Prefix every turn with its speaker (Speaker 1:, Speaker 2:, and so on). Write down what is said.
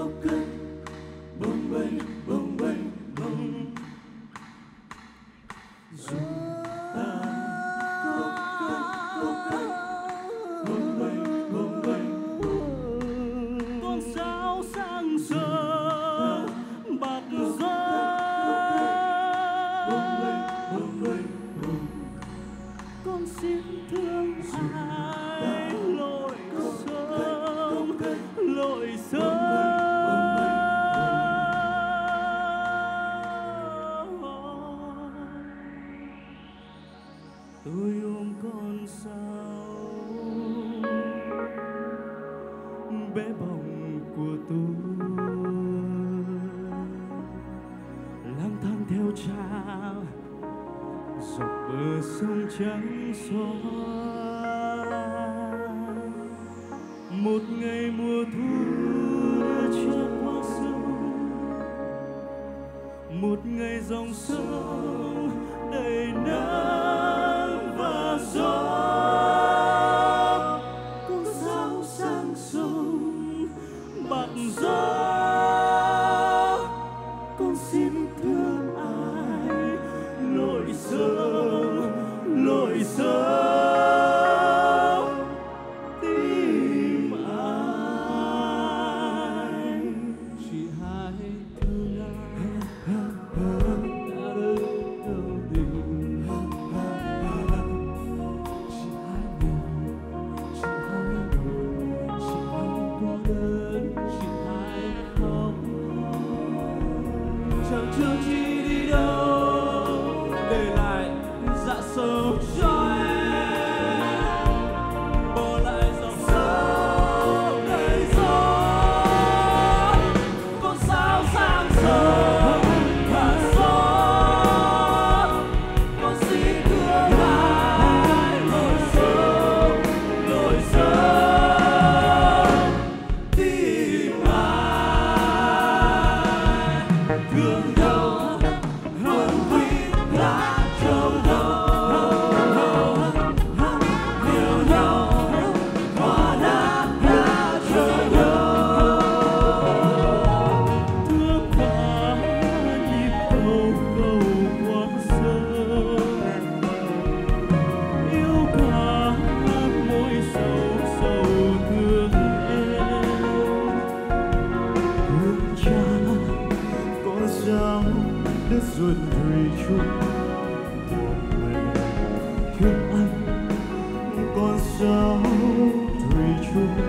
Speaker 1: cây bồng bềnh bồng bềnh bồng dù ta có cây bồng bềnh bồng bềnh con sao sang giờ bạc gió bồng bềnh con xin thương ai lội sớm lội sớm tôi ôm con sao bé bỏng của tôi lang thang theo cha dọc bờ sông trắng xóa. Một ngày mùa thu đưa cha qua sông, một ngày dòng sông đầy nắng và gió. Con sao sang sông bạc gió, con xin thương ai lội sớm lội sớm tìm ai. Chị hãy thương ai đã đến đâu đi. Chị hãy buồn, chị hãy buồn, chị hãy cô đơn, chị hãy khóc. Chẳng chưa chi đi đâu để lại dạ sâu cho em, bỏ lại dòng sông đầy gió. Con sao sang sông và gió, con xin thương ai lội sông tìm ai. Thương đâu hơn quý lá trầu đâu, yêu nhau hoa đã chờ nhau. Thương quá nhịp cầu cầu quá sớm, yêu quá môi sầu sầu thương em. Thương cha con sao đất ruột thủy chung, thương anh con sao thủy chung.